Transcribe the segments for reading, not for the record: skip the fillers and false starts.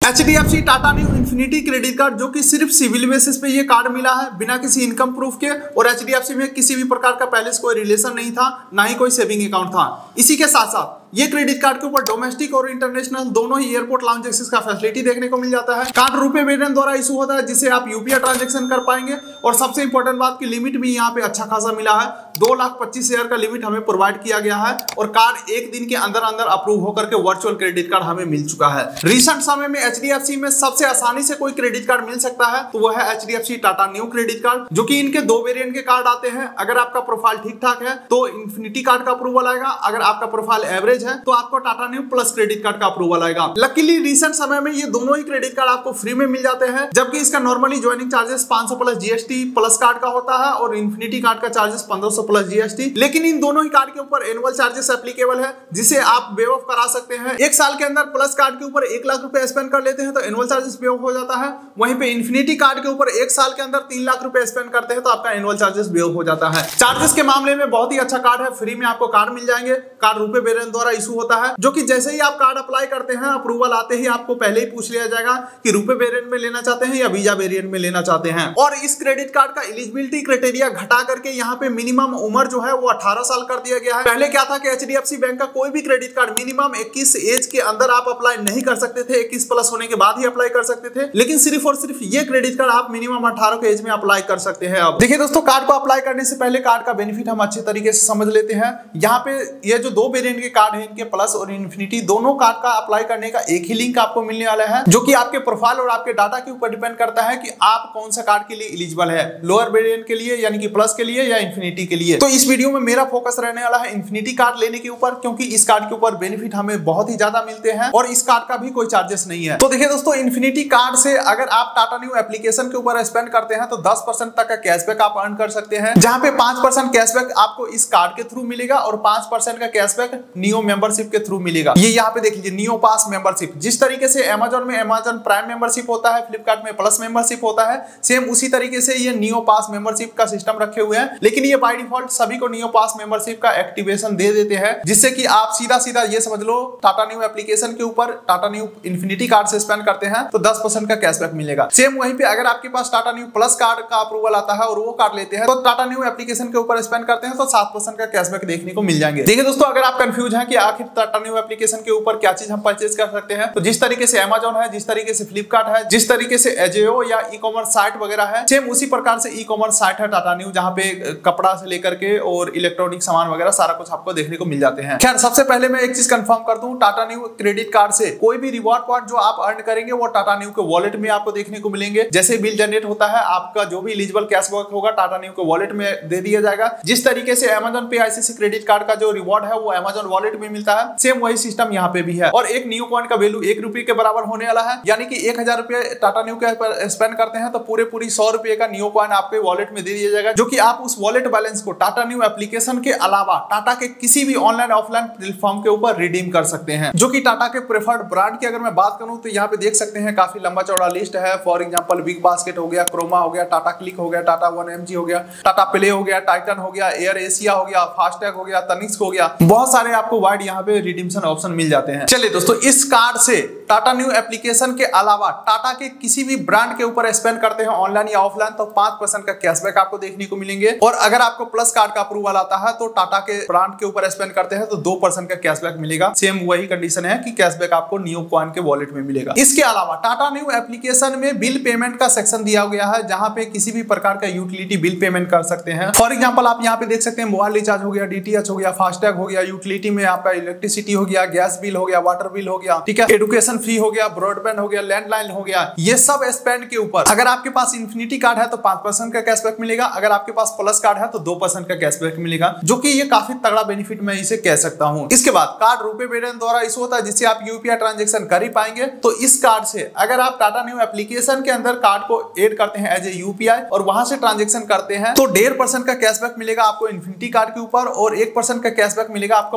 HDFC Tata Neu infinity credit card जो कि सिर्फ सिविल बेसिस पे ये कार्ड मिला है बिना किसी इनकम प्रूफ के, और HDFC में किसी भी प्रकार का पहले से कोई रिलेशन नहीं था, ना ही कोई सेविंग अकाउंट था। इसी के साथ साथ ये क्रेडिट कार्ड के ऊपर डोमेस्टिक और इंटरनेशनल दोनों ही एयरपोर्ट लाउंज एक्सेस का फैसिलिटी देखने को मिल जाता है। कार्ड रुपए वेरिएंट द्वारा इशू होता है जिससे आप यूपीआई ट्रांजैक्शन कर पाएंगे, और सबसे इंपॉर्टेंट बात की लिमिट भी यहाँ पे अच्छा खासा मिला है। 2,25,000 का लिमिट हमें प्रोवाइड किया गया है, और कार्ड एक दिन के अंदर अंदर अप्रूव होकर के वर्चुअल क्रेडिट कार्ड हमें मिल चुका है। रिसेंट समय में HDFC में सबसे आसानी से कोई क्रेडिट कार्ड मिल सकता है तो वह है HDFC Tata Neu credit card, जो कि इनके 2 वेरिएंट के कार्ड आते हैं। अगर आपका प्रोफाइल ठीक ठाक है तो इन्फिनिटी कार्ड का अप्रूवल आएगा, अगर आपका प्रोफाइल एवरेज है तो आपको Tata Neu plus credit card का अप्रूवल आएगा। लकीली रिसेंट समय में ये दोनों ही क्रेडिट कार्ड आपको फ्री में मिल जाते हैं, जबकि इसका normally joining charges 500 plus GST plus card का होता है, और इन्फिनिटी कार्ड का चार्जेस 1500 प्लस जीएसटी। लेकिन इन दोनों ही कार्ड के ऊपर एनुअल चार्जेस एप्लीकेबल है, जिसे आप वेव ऑफ करा सकते हैं। एक साल के अंदर प्लस कार्ड के ऊपर 1 लाख रुपए स्पेंड कर लेते हैं तो एनुअल चार्जेस वेव ऑफ हो जाता है। वहीं पे इन्फिनिटी कार्ड के ऊपर 1 साल के अंदर 3 लाख रुपए स्पेंड करते हैं तो आपका एनुअल चार्जेस वेव हो जाता है। चार्जेस के मामले में बहुत ही अच्छा कार्ड है, फ्री में आपको कार्ड मिल जाएंगे। कार्ड रुपए वेरिएंट द्वारा इशू होता है, जो कि जैसे ही आप कार्ड अप्लाई करते हैं अप्रूवल आते ही आपको पहले ही पूछ लिया जाएगा कि रुपए वेरिएंट में लेना चाहते हैं या वीजा वेरिएंट में लेना चाहते हैं। और इस क्रेडिट कार्ड का एलिजिबिलिटी क्राइटेरिया घटा करके यहाँ पे मिनिमम उम्र जो है वो 18 साल कर दिया गया है। पहले क्या था कि HDFC बैंक का कोई भी क्रेडिट कार्ड मिनिमम 21 एज के अंदर आप अप्लाई नहीं कर सकते थे, 21 प्लस होने के बाद ही अप्लाई कर सकते थे। लेकिन सिर्फ और सिर्फ ये क्रेडिट कार्ड आप मिनिमम 18 के एज में अप्लाई कर सकते हैं। अब देखिए दोस्तों, कार्ड को अप्लाई करने से पहले कार्ड का बेनिफिट हम अच्छे तरीके से समझ लेते हैं। यहाँ पे ये जो 2 वेरिएंट के कार्ड है, इनके प्लस और इन्फिनिटी, दोनों कार्ड का अप्लाई करने का एक ही लिंक आपको मिलने वाला है, जो कि आपके प्रोफाइल और आपके डाटा के ऊपर डिपेंड करता है कि आप कौन सा कार्ड के लिए एलिजिबल है, लोअर वेरिएंट के लिए यानी कि प्लस के लिए या इन्फिनिटी के लिए। तो इस वीडियो में मेरा फोकस रहने वाला है इन्फिनिटी कार्ड लेने के ऊपर, क्योंकि इस कार्ड के ऊपर बेनिफिट हमें बहुत ही ज्यादा मिलते हैं और इस कार्ड का भी कोई चार्जेस नहीं है। तो देखिए दोस्तों, इन्फिनिटी कार्ड से अगर आप टाटा न्यू एप्लीकेशन के ऊपर स्पेंड करते हैं तो 10% तक का कैशबैक आप अर्न कर सकते हैं, जहां पे 5% कैशबैक आपको इस कार्ड के थ्रू मिलेगा और 5% का कैशबैक नियो मेंबरशिप के थ्रू मिलेगा। ये यहाँ पे देख लीजिए, नियो पास मेंबरशिप। जिस तरीके से अमेजॉन में अमेजॉन प्राइम मेंबरशिप होता है, फ्लिपकार्ट में प्लस मेंबरशिप होता है, सेम उसी तरीके से ये नियो पास मेंबरशिप का सिस्टम रखे हुए हैं। लेकिन ये बाय डिफॉल्ट सभी को नियो पास मेंबरशिप का एक्टिवेशन दे देते हैं, जिससे कि आप सीधा सीधा ये समझ लो, टाटा न्यू एप्लीकेशन के ऊपर टाटा न्यू इन्फिनिटी कार्ड से स्पेंड करते हैं तो 10% का कैशबैक मिलेगा। सेम वहीं पे अगर आपके पास टाटा न्यू प्लस कार्ड का अप्रूवल आता है और वो कार्ड लेते हैं तो टाटा न्यू एप्लीकेशन के ऊपर स्पेंड करते हैं तो 7% का कैशबैक देखने को मिल जाएंगे। देखिए दोस्तों, अगर आप कंफ्यूज हैं कि आखिर टाटा न्यू एप्लीकेशन के ऊपर क्या चीज हम परचेज कर सकते हैं, तो जिस तरीके से अमेजॉन है, जिस तरीके से फ्लिपकार्ट है, जिस तरीके से एजियो या ई कॉमर्स साइट वगैरह है, सेम उसी प्रकार से ई कॉमर्स साइट है टाटा न्यू, जहां पे कपड़ा से लेकर के और इलेक्ट्रॉनिक सामान वगैरह सारा कुछ आपको देखने को मिल जाते हैं। खैर, सबसे पहले मैं एक चीज कंफर्म कर दूं, टाटा न्यू क्रेडिट कार्ड से कोई भी रिवॉर्ड पॉइंट जो आप अर्न करेंगे वो टाटा न्यू के वॉलेट में आपको देखने को मिलेंगे। जैसे बिल जनरेट होता है, आपका जो भी एलिजिबल कैशबैक होगा टाटा न्यू के वॉलेट में दे दिया जाएगा। जिस तरीके से अमेजॉन पे आईसीसी क्रेडिट कार्ड का जो रिवॉर्ड है वो अमेजॉन वॉलेट में मिलता है, सेम वही सिस्टम यहाँ पे भी है। और एक न्यू कॉइन का वैल्यू 1 रुपए के बराबर होने वाला है, यानी कि 1000 रुपए टाटा न्यू के ऊपर स्पेंड करते हैं तो पूरे 100 रुपए का न्यू कॉइन आपके वॉलेट में दे दिया जाएगा, जो कि आप उस वॉलेट बैलेंस को टाटा न्यू एप्लीकेशन के अलावा टाटा के किसी भी ऑनलाइन ऑफलाइन प्लेटफॉर्म के ऊपर रिडीम कर सकते हैं। जो कि टाटा के प्रेफर्ड ब्रांड की अगर मैं बात करूं तो यहाँ पे देख सकते हैं काफी लंबा चौड़ा लिस्ट है। फॉर एग्जांपल बिग बास्केट हो गया, क्रोमा हो गया, टाटा क्लिक हो गया, टाटा 1mg हो गया, टाटा प्ले हो गया, टाइटन हो गया, एयर एशिया हो गया, फास्टैग हो गया, तनिष्क हो गया, बहुत सारे आपको वाइड यहाँ पे रिडीम्शन ऑप्शन मिल जाते हैं। चलिए दोस्तों, इस कार्ड से टाटा न्यू एप्लीकेशन के अलावा टाटा के किसी भी ब्रांड के ऊपर स्पेंड करते हैं ऑनलाइन या ऑफलाइन तो 5% का कैशबैक आपको देखने को मिलेंगे। और अगर आपको प्लस कार्ड का अप्रूवल आता है तो टाटा के ब्रांड के ऊपर स्पेंड करते हैं तो 2% का कैशबैक मिलेगा। सेम वही कंडीशन है कि कैशबैक आपको न्यू कॉइन के वॉलेट में मिलेगा। इसके अलावा टाटा न्यू एप्लीकेशन में बिल पेमेंट का सेक्शन दिया गया है, जहां पे किसी भी प्रकार का यूटिलिटी बिल पेमेंट कर सकते हैं। फॉर एग्जांपल आप यहाँ पे देख सकते हैं मोबाइल रिचार्ज हो गया, डीटीएच हो गया, फास्टैग हो गया, यूटिलिटी में आपका इलेक्ट्रिसिटी हो गया, गैस बिल हो गया, वाटर बिल हो गया, ठीक है, एजुकेशन फी हो गया, ब्रॉडबैंड हो गया, लैंडलाइन हो गया, ये सब स्पेंड के ऊपर अगर आपके पास इन्फिनिटी कार्ड है तो 5% का कैशबैक मिलेगा, अगर आपके पास प्लस कार्ड है तो 2% का कैशबैक मिलेगा, जो कि ये काफी तगड़ा बेनिफिट मैं इसे कह सकता हूं। इसके बाद कार्ड रुपए वेरिएंट द्वारा इशू होता है, जिससे आप यूपीआई ट्रांजैक्शन कर ही पाएंगे। तो इस कार्ड से अगर आप टाटा न्यू एप्लीकेशन के अंदर कार्ड को ऐड करते हैं एज ए यूपीआई और वहां से ट्रांजैक्शन करते हैं तो 1.5% का कैशबैक मिलेगा आपको इन्फिनिटी कार्ड के ऊपर और 1% का कैशबैक मिलेगा आपको प्लस कार्ड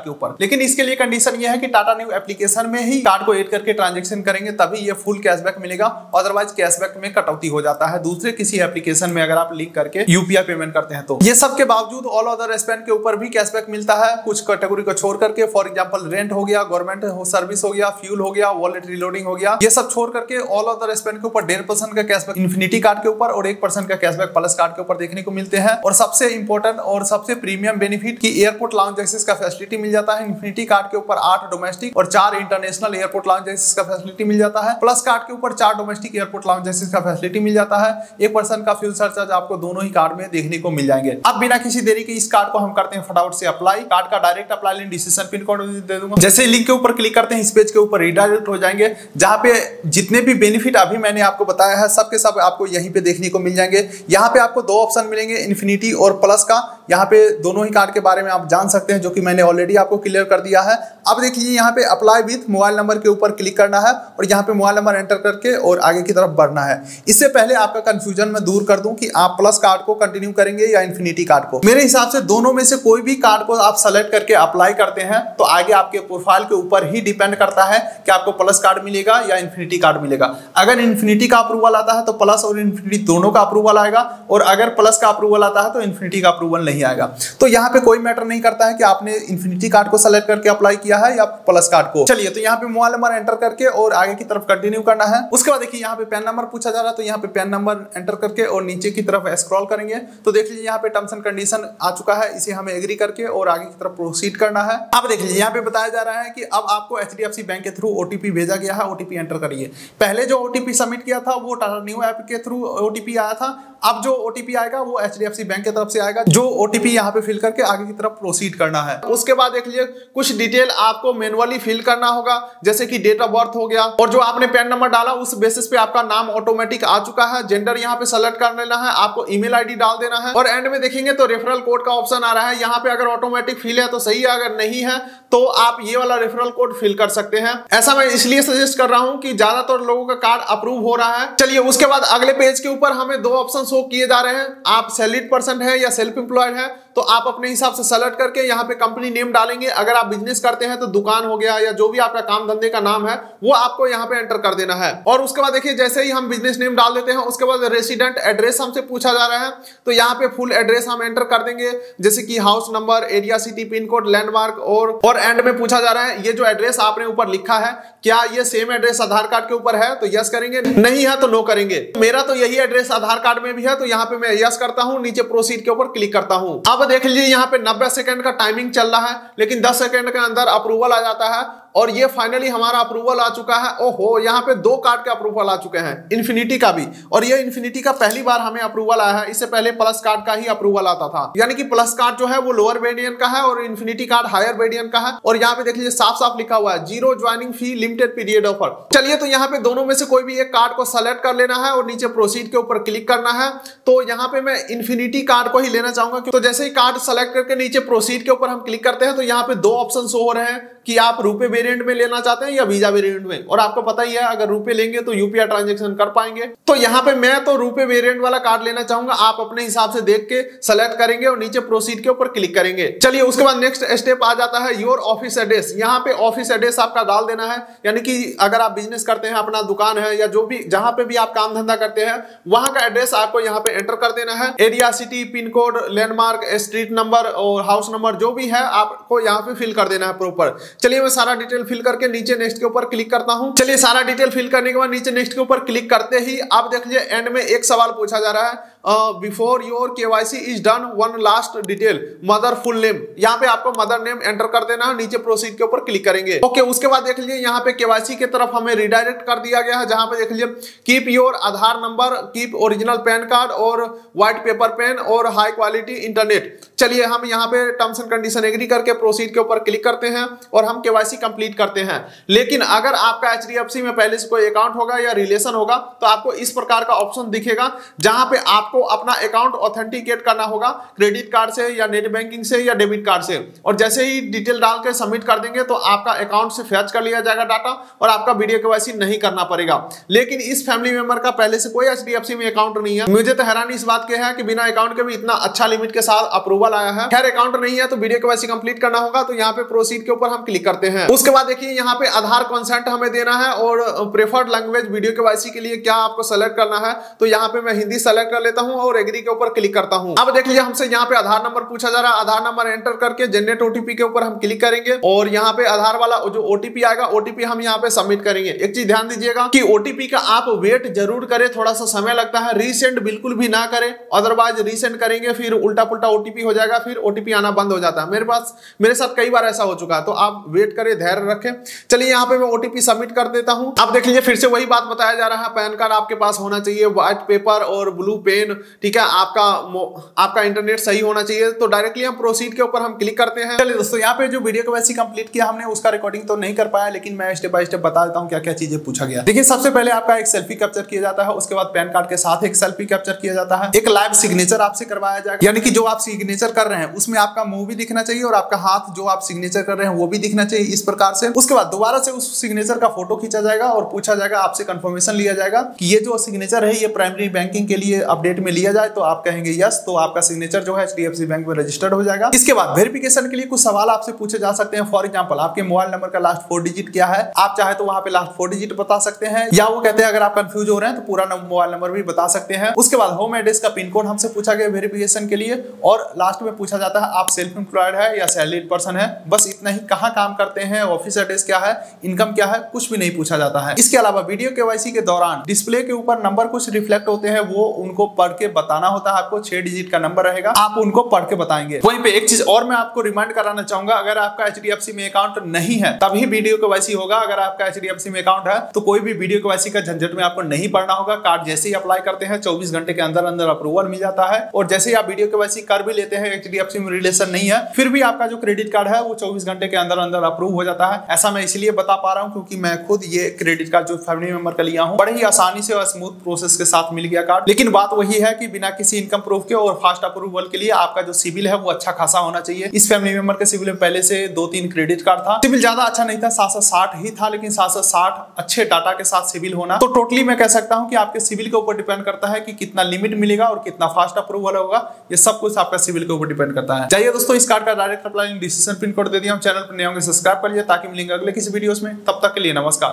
के ऊपर। लेकिन इसके लिए कंडीशन ये है कि टाटा न्यू एप्लीकेशन में ही कार्ड को ऐड करके ट्रांजेक्शन करेंगे तभी ये फुल कैशबैक मिलेगा, अदरवाइज कैशबैक में कटौती हो जाता है दूसरे किसी एप्लीकेशन में अगर आप लिंक करके यूपीआई पेमेंट करते हैं तो। ये सब के बावजूद ऑल अदर स्पेंड के ऊपर भी कैशबैक मिलता है कुछ कैटेगरी को छोड़ करके। फॉर एग्जांपल रेंट हो गया, गवर्नमेंट सर्विस हो गया, फ्यूल हो गया, वॉलेट रीलोडिंग हो गया, ये सब छोड़ करके ऑल अदर स्पेंड के ऊपर 1.5% का कैशबैक इन्फिनिटी कार्ड के ऊपर और 1% का कैशबैक प्लस कार्ड के ऊपर देखने को मिलते हैं। और सबसे इंपॉर्टेंट और सबसे प्रीमियम बेनिफिट कि एयरपोर्ट लाउंज एक्सेस का फैसिलिटी मिल जाता है। इन्फिनिटी कार्ड के ऊपर 8 डोमेस्टिक और 4 इंटरनेशनल एयरपोर्ट लाउंज एक्सेस का फैसिलिटी मिल जाता है। प्लस कार्ड के ऊपर 4 डोमेस्टिक एयरपोर्ट लाउंज एक्सेस का फैसिलिटी मिल जाता है। 1% का फ्यूल सरचार्ज आपको दोनों ही कार्ड में देखने को मिल जाएंगे। अब बिना किसी देरी के इस कार्ड को हम करते हैं फटाफट से अप्लाई। कार्ड का direct apply link description pin code दे दूंगा। जैसे लिंक के ऊपर क्लिक करते हैं इस पेज के ऊपर रिडायरेक्ट हो जाएंगे जहां पे जितने भी बेनिफिट अभी मैंने आपको बताया है सब के सब आपको यहीं पे देखने को मिल जाएंगे। यहाँ पे आपको 2 ऑप्शन मिलेंगे, इन्फिनिटी और प्लस का। यहाँ पे दोनों ही कार्ड के बारे में आप जान सकते हैं जो कि मैंने ऑलरेडी आपको क्लियर कर दिया है। अब देखिए यहाँ पे अप्लाई विथ मोबाइल नंबर के ऊपर क्लिक करना है और यहाँ पे मोबाइल नंबर एंटर करके और आगे की तरफ बढ़ना है। इससे पहले आपका कंफ्यूजन मैं दूर कर दूं कि आप प्लस कार्ड को कंटिन्यू करेंगे या इन्फिनिटी कार्ड को। मेरे हिसाब से दोनों में से कोई भी कार्ड को आप सेलेक्ट करके अप्लाई करते हैं तो आगे आपके प्रोफाइल के ऊपर ही डिपेंड करता है कि आपको प्लस कार्ड मिलेगा या इन्फिनिटी कार्ड मिलेगा। अगर इन्फिनिटी का अप्रूवल आता है तो प्लस और इन्फिनिटी दोनों का अप्रूवल आएगा और अगर प्लस का अप्रूवल आता है तो इन्फिनिटी का अप्रूवल नहीं आएगा। तो यहाँ पे कोई मैटर नहीं करता है कि आपने इन्फिनिटी कार्ड को सेलेक्ट करके अप्लाई किया है या प्लस कार्ड को। चलिए तो यहाँ पे मोबाइल नंबर एंटर करके और आगे की तरफ कंटिन्यू करना है। उसके बाद देखिए यहाँ पे पैन नंबर पूछा जा रहा है तो यहाँ पे पैन नंबर एंटर करके और नीचे की तरफ स्क्रॉल करेंगे तो देख लीजिए यहाँ पे टर्म्स एंड कंडीशन आ चुका है, इसे हमें एग्री करके और आगे की तरफ प्रोसीड करना है। अब देख लीजिए यहाँ पे बताया जा रहा है कि अब आपको एचडीएफसी बैंक के थ्रू ओटीपी भेजा गया है, ओटीपी एंटर करिए। पहले जो ओटीपी सबमिट किया था वो टाटा न्यू ऐप के थ्रू ओटीपी आया था, अब जो ओटीपी आएगा वो एचडीएफसी बैंक की तरफ से आएगा, जो ओटीपी यहाँ पे फिल करके आगे की तरफ प्रोसीड करना है। उसके बाद देख लीजिए कुछ डिटेल आपको मैनुअली फिल करना होगा जैसे कि डेट ऑफ बर्थ हो गया और जो आपने पैन नंबर डाला उस बेसिस पे आपका नाम ऑटोमेटिक आ चुका है। जेंडर यहाँ पे सेलेक्ट कर लेना है, आपको ईमेल आईडी डाल देना है और एंड में देखेंगे तो रेफरल कोड का ऑप्शन आ रहा है। यहाँ पे अगर ऑटोमेटिक फिल है तो सही है, अगर नहीं है तो आप ये वाला रेफरल कोड फिल कर सकते हैं। ऐसा मैं इसलिए सजेस्ट कर रहा हूं कि ज्यादातर लोगों का कार्ड अप्रूव हो रहा है। चलिए उसके बाद अगले पेज के ऊपर हमें 2 ऑप्शन शो किए जा रहे हैं। आप सैलरीड पर्सन है या सेल्फ एम्प्लॉयड है तो आप अपने हिसाब से सेलेक्ट करके यहाँ पे कंपनी नेम डालेंगे। अगर आप बिजनेस करते हैं तो दुकान हो गया या जो भी आपका काम धंधे का नाम है वो आपको यहाँ पे एंटर कर देना है। और उसके बाद देखिए जैसे ही हम बिजनेस नेम डाल देते हैं उसके बाद रेसिडेंट एड्रेस हमसे पूछा जा रहा है तो यहाँ पे फुल एड्रेस हम एंटर कर देंगे जैसे कि house number, area, city, pin code, landmark और एंड में पूछा जा रहा है ये जो एड्रेस आपने ऊपर लिखा है क्या ये सेम एड्रेस आधार कार्ड के ऊपर है तो यस करेंगे, नहीं है तो नो करेंगे। मेरा तो यही एड्रेस आधार कार्ड में भी है तो यहाँ पे मैं यस करता हूँ, नीचे प्रोसीड के ऊपर क्लिक करता हूँ। अब देख लीजिए यहाँ पे 90 सेकंड का टाइमिंग चल रहा है लेकिन 10 सेकंड के अंदर अप्रूवल आ जाता है और ये फाइनली हमारा अप्रूवल आ चुका है। ओहो, यहाँ पे 2 कार्ड के अप्रूवल आ चुके हैं, इन्फिनिटी का भी, और ये इन्फिनिटी का पहली बार हमें अप्रूवल आया है। इससे पहले प्लस कार्ड का ही अप्रूवल आता था, यानी कि प्लस कार्ड जो है वो लोअर वेरिएंट का है और इन्फिनिटी कार्ड हायर वेरिएंट का है। और यहाँ पे देख लीजिए साफ साफ लिखा हुआ है 0 joining fee, limited period offer. चलिए तो यहाँ पे दोनों में से कोई भी एक कार्ड को सेलेक्ट कर लेना है और नीचे प्रोसीड के ऊपर क्लिक करना है। तो यहाँ पे मैं इन्फिनिटी कार्ड को ही लेना चाहूंगा। तो जैसे ही कार्ड सेलेक्ट करके नीचे प्रोसीड के ऊपर हम क्लिक करते हैं तो यहाँ पे 2 ऑप्शन शो हो रहे हैं कि आप रुपए वेरिएंट में लेना चाहते हैं या वीजा वेरिएंट में। और आपको पता ही है अगर रुपए लेंगे तो यूपीआई ट्रांजैक्शन कर पाएंगे। तो यहाँ पे मैं तो रुपए वेरिएंट वाला कार्ड लेना चाहूंगा, आप अपने हिसाब से देख के सेलेक्ट करेंगे और नीचे प्रोसीड के ऊपर क्लिक करेंगे। चलिए उसके बाद नेक्स्ट स्टेप आ जाता है योर ऑफिस एड्रेस। यहाँ पे ऑफिस एड्रेस आपका डाल देना है, यानी कि अगर आप बिजनेस करते हैं, अपना दुकान है या जो भी जहां पे भी आप काम धंधा करते हैं वहां का एड्रेस आपको यहाँ पे एंटर कर देना है। Area, city, pin code, landmark, street number और हाउस नंबर जो भी है आपको यहाँ पे फिल कर देना है प्रॉपर। चलिए मैं सारा डिटेल फिल करके नीचे नेक्स्ट के ऊपर क्लिक करता हूं। चलिए सारा डिटेल फिल करने के बाद नीचे नेक्स्ट के ऊपर क्लिक करते ही आप देख लीजिए एंड में एक सवाल पूछा जा रहा है, before your KYC is done one last detail mother full name. यहाँ पे आपको मदर नेम एंटर कर देना है, नीचे प्रोसीड के ऊपर क्लिक करेंगे। ओके, उसके बाद देख लीजिए यहाँ पे केवाईसी की तरफ हमें रिडायरेक्ट कर दिया गया है, जहां पे देख लीजिए keep your Aadhaar number, keep original PAN card और व्हाइट पेपर पेन और हाई क्वालिटी इंटरनेट। चलिए हम यहाँ पे टर्म्स एंड कंडीशन एग्री करके प्रोसीड के ऊपर क्लिक करते हैं और हम केवाईसी कंप्लीट करते हैं। लेकिन अगर आपका एचडीएफसी में पहले से कोई अकाउंट होगा या रिलेशन होगा तो आपको इस प्रकार का ऑप्शन दिखेगा, जहां पे आपको आपको अपना अकाउंट ऑथेंटिकेट करना होगा क्रेडिट कार्ड से या नेट बैंकिंग से या डेबिट कार्ड से, और जैसे ही डिटेल डाल के सबमिट कर देंगे तो आपका अकाउंट से फैच कर लिया जाएगा डाटा और आपका वीडियो केवाईसी नहीं करना पड़ेगा। लेकिन इस फैमिली मेंबर का पहले से कोई एचडीएफसी में अकाउंट नहीं है। मुझे तो हैरानी इस बात के है कि बिना अकाउंट के भी इतना अच्छा लिमिट के साथ अप्रूवल आया है। खैर अकाउंट नहीं है तो वीडियो केवाईसी कंप्लीट करना होगा, तो यहाँ पे प्रोसीड के ऊपर हम क्लिक करते हैं। उसके बाद देखिए यहाँ पे आधार कंसेंट हमें देना है और प्रेफर्ड लैंग्वेज वीडियो केवाईसी के लिए क्या आपको सेलेक्ट करना है, तो यहाँ पे मैं हिंदी सेलेक्ट कर लेता हूँ और एग्री के ऊपर क्लिक करता हूँ। अब देख लीजिए हमसे यहाँ पे आधार नंबर पूछा जा रहा है। आधार नंबर एंटर करके जनरेट ओटीपी के ऊपर हम क्लिक करेंगे और यहाँ पे आधार वाला जो ओटीपी आएगा ओटीपी हम यहाँ पे सबमिट करेंगे। एक चीज ध्यान दीजिएगा कि ओटीपी का आप वेट जरूर करें, थोड़ा सा समय लगता है। रीसेंड बिल्कुल भी ना करें, अदरवाइज रीसेंड करेंगे फिर उल्टा पुल्टा ओटीपी हो जाएगा, फिर ओटीपी आना बंद हो जाता है। मेरे साथ कई बार ऐसा हो चुका है, तो आप वेट करें, धैर्य रखें। चलिए यहाँ पे मैं ओटीपी सबमिट कर देता हूं। अब देख लीजिए फिर से वही बात बताया जा रहा है, पैन कार्ड आपके पास होना चाहिए, व्हाइट पेपर और ब्लू पेन, ठीक है, आपका इंटरनेट सही होना चाहिए। तो डायरेक्टली हम प्रोसीड के ऊपर हम क्लिक करते हैं। चलिए दोस्तों यहाँ पे जो वीडियो केवाईसी कंप्लीट किया हमने उसका रिकॉर्डिंग तो नहीं कर पाया, लेकिन मैं स्टेप बाय स्टेप बता देता हूँ क्या क्या चीजें पूछा गया। देखिए सबसे पहले आपका एक सेल्फी कैप्चर किया जाता है, उसके बाद पैन कार्ड के साथ एक सेल्फी कैप्चर किया जाता है, एक लाइव सिग्नेचर आपसे करवाया जाएगा, यानी कि जो आप सिग्नेचर कर रहे हैं उसमें आपका मुंह भी दिखना चाहिए और आपका हाथ जो आप सिग्नेचर कर रहे हैं वो भी दिखना चाहिए इस प्रकार से। उसके बाद दोबारा से उस सिग्नेचर का फोटो खींचा जाएगा और पूछा जाएगा, आपसे कंफर्मेशन लिया जाएगा कि ये जो सिग्नेचर है ये प्राइमरी बैंकिंग के लिए अपडेट में लिया जाए, तो आप कहेंगे यस, तो आपका सिग्नेचर जो है एचडीएफसी बैंक में रजिस्टर्ड हो जाएगा। इसके बाद वेरिफिकेशन के लिए कुछ सवाल आपसे पूछे जा सकते हैं। फॉर एग्जांपल आपके मोबाइल नंबर का लास्ट 4 डिजिट क्या है, आप चाहे तो वहां पे लास्ट 4 डिजिट बता सकते हैं, या वो कहते हैं अगर आप कंफ्यूज हो रहे हैं तो पूरा मोबाइल नंबर भी बता सकते हैं। उसके बाद होम एड्रेस का पिन कोड हमसे पूछा गया वेरिफिकेशन के लिए, और लास्ट में पूछा जाता है आप सेल्फ एम्प्लॉयड है या सैलरीड पर्सन है, बस इतना ही। कहाँ काम करते हैं, ऑफिस एड्रेस क्या है, इनकम क्या है, कुछ भी नहीं पूछा जाता है। इसके अलावा वीडियो केवाईसी के दौरान डिस्प्ले के ऊपर नंबर कुछ रिफ्लेक्ट होते हैं, वो उनको पढ़ के बताना होता है। आपको 6 डिजिट का नंबर रहेगा, आप उनको पढ़ के बताएंगे। वहीं पे एक चीज और मैं आपको रिमाइंड कराना चाहूंगा, अगर आपका एचडीएफसी में अकाउंट नहीं है तभी वीडियो केवाईसी होगा। अगर आपका एचडीएफसी में अकाउंट है तो कोई भी वीडियो केवाईसी का झंझट में आपको नहीं पड़ना होगा। कार्ड जैसे ही अप्लाई करते हैं 24 घंटे के अंदर अंदर अप्रूवल मिल जाता है, और जैसे ही आप वीडियो केवाईसी कर भी लेते हैं, एचडीएफसी में रिलेशन नहीं है, फिर भी आपका जो क्रेडिट कार्ड है वो 24 घंटे के अंदर अंदर अप्रूव हो जाता है। ऐसा मैं इसलिए बता पा रहा हूं क्योंकि मैं खुद ये क्रेडिट कार्ड जो फैमिली मेंबर का लिया हूं, बड़े ही आसानी से और स्मूथ प्रोसेस के साथ मिल गया कार्ड। लेकिन बात वही है कि बिना किसी इनकम प्रूफ के और फास्ट अप्रूवल के लिए आपका जो सिविल है वो अच्छा खासा होना चाहिए। इस फैमिली मेंबर के सिविल में पहले से 2-3 क्रेडिट कार्ड था, सिविल ज्यादा अच्छा नहीं था, 760 ही था, लेकिन 760 अच्छे डाटा के साथ सिविल होना, तो टोटली मैं कह सकता हूं कि आपके सिविल के ऊपर डिपेंड करता है कि कितना लिमिट मिलेगा और कितना फास्ट अप्रूवल होगा। ये सब कुछ आपका सिविल के ऊपर डिपेंड करता है। चाहिए दोस्तों इस कार्ड का direct apply description pin code दे दिया, चैनल पर नए होंगे सब्सक्राइब कर लीजिए ताकि मिलेंगे अगले किसी वीडियोस में। तब तक के लिए नमस्कार।